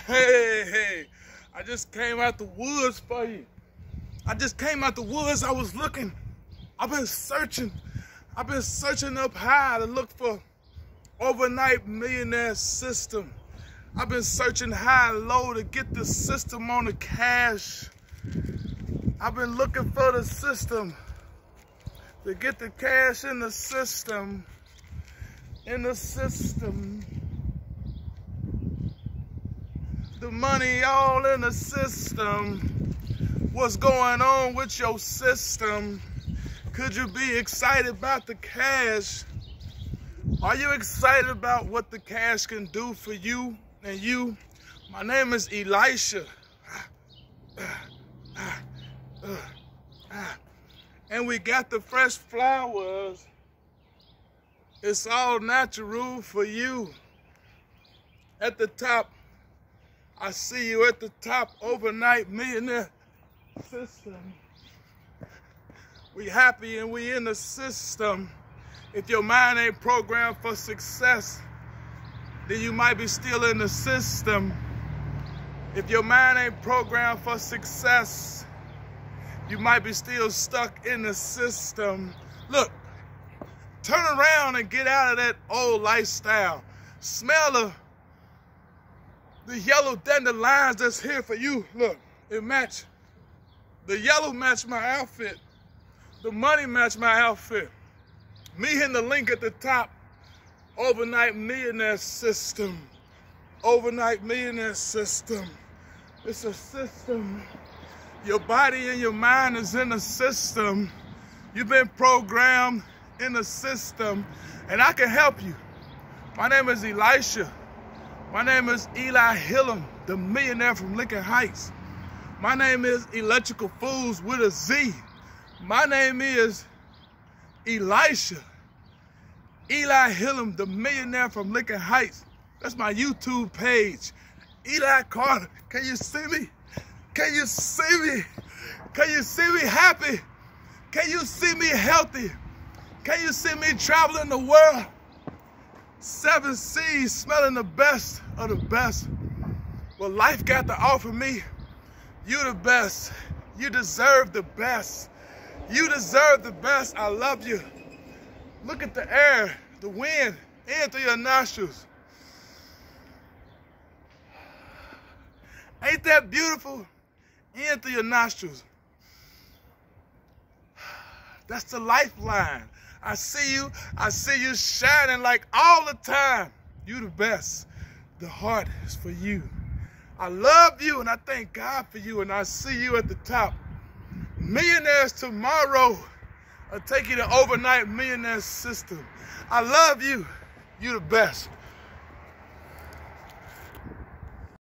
Hey, I just came out the woods for you. I just came out the woods. I was looking. I've been searching up high to look for overnight millionaire system. I've been searching high and low to get the system on the cash. I've been looking for the system to get the cash in the system. The money all in the system. What's going on with your system? Could you be excited about the cash? Are you excited about what the cash can do for you and you? My name is Elisha. And we got the fresh flowers. It's all natural for you. At the top, I see you at the top, overnight millionaire system. We happy and we in the system. If your mind ain't programmed for success, then you might be still in the system. If your mind ain't programmed for success, you might be still stuck in the system. Look, turn around and get out of that old lifestyle. Smell the yellow dandelions that's here for you. Look, it match. The yellow match my outfit. The money match my outfit. Me hitting the link at the top. Overnight millionaire system. Overnight millionaire system. It's a system. Your body and your mind is in a system. You've been programmed in a system, and I can help you. My name is Elisha. My name is Eli Hillam, the millionaire from Lincoln Heights. My name is Electrical Fools with a Z. My name is Elisha. Eli Hillam, the millionaire from Lincoln Heights. That's my YouTube page. Eli Carter, can you see me? Can you see me? Can you see me happy? Can you see me healthy? Can you see me traveling the world? 7 seas, smelling the best of the best. Well, life got to offer me. You the best. You deserve the best. You deserve the best. I love you. Look at the air, the wind, in through your nostrils. Ain't that beautiful? In through your nostrils. That's the lifeline. I see you shining like all the time. You the best. The heart is for you. I love you and I thank God for you, and I see you at the top. Millionaires tomorrow. I'll take you to overnight millionaire system. I love you. You the best.